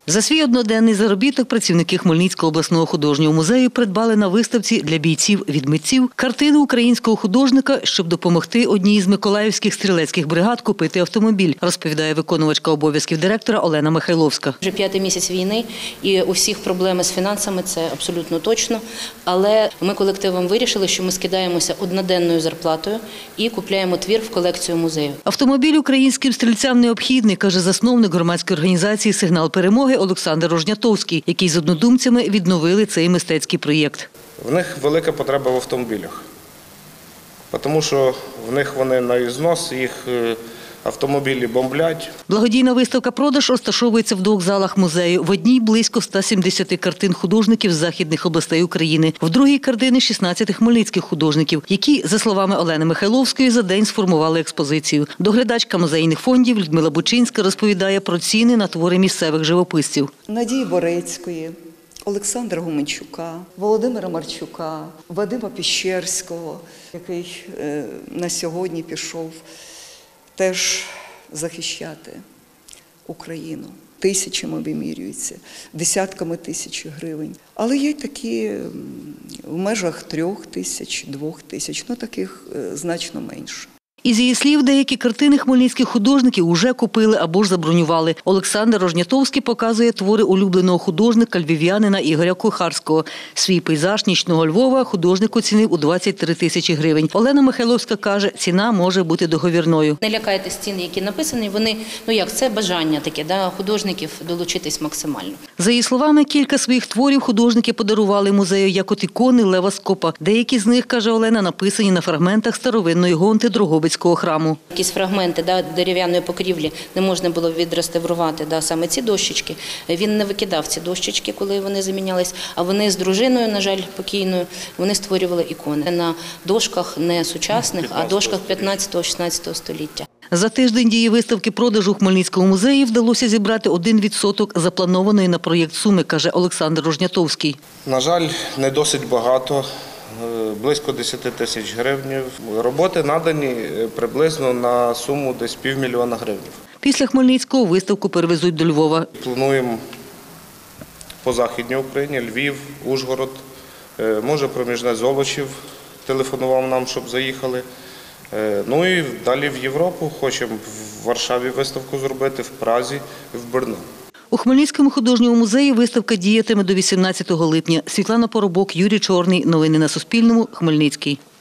За свій одноденний заробіток працівники Хмельницького обласного художнього музею придбали на виставці для бійців від митців картину українського художника, щоб допомогти одній із миколаївських стрілецьких бригад купити автомобіль, розповідає виконувачка обов'язків директора Олена Михайловська. Вже 5-й місяць війни і у всіх проблеми з фінансами, це абсолютно точно. Але ми колективом вирішили, що ми скидаємося одноденною зарплатою і купляємо твір в колекцію музею. Автомобіль українським стрільцям необхідний, каже засновник громадської організації «Сигнал перемоги» Олександр Рожнятовський, який з однодумцями відновили цей мистецький проєкт. В них велика потреба в автомобілях, тому що в них вони на ізнос, їх автомобілі бомблять. Благодійна виставка-продаж розташовується в 2 залах музею. В одній – близько 170 картин художників з західних областей України, в другій – картини 16 хмельницьких художників, які, за словами Олени Михайловської, за день сформували експозицію. Доглядачка музейних фондів Людмила Бучинська розповідає про ціни на твори місцевих живописців. Надії Борецької, Олександра Гуменчука, Володимира Марчука, Вадима Піщерського, який на сьогодні пішов теж захищати Україну. Тисячами вимірюються, десятками тисяч гривень. Але є такі в межах 3 тисяч, 2 тисяч, таких значно менше. Із її слів, деякі картини хмельницьких художників уже купили або ж забронювали. Олександр Рожнятовський показує твори улюбленого художника львів'янина Ігоря Кухарського. Свій пейзаж нічного Львова художник оцінив у 23 тисячі гривень. Олена Михайловська каже, ціна може бути договірною. Не лякайтесь цін, які написані, вони, це бажання таке, художників долучитись максимально. За її словами, кілька своїх творів художники подарували музею, як от ікони Лева Скопа. Деякі з них, каже Олена, написані на фрагментах старовинної гонти Дрогобицького храму. Якісь фрагменти дерев'яної покрівлі не можна було відреставрувати, саме ці дощечки. Він не викидав ці дощечки, коли вони замінялись, а вони з дружиною, на жаль, покійною, вони створювали ікони на дошках не сучасних, а дошках 15-16 століття. За тиждень дії виставки-продажу у Хмельницькому музеї вдалося зібрати 1% запланованої на проєкт суми, каже Олександр Рожнятовський. На жаль, не досить багато, близько 10 тисяч гривень. Роботи надані приблизно на суму десь 500 000 гривень. Після Хмельницького виставку перевезуть до Львова. Плануємо по Західній Україні, Львів, Ужгород, може проміжне Золочів телефонував нам, щоб заїхали. І далі в Європу, хочемо в Варшаві виставку зробити, в Празі, в Берну. У Хмельницькому художньому музеї виставка діятиме до 18 липня. Світлана Поробок, Юрій Чорний. Новини на Суспільному. Хмельницький.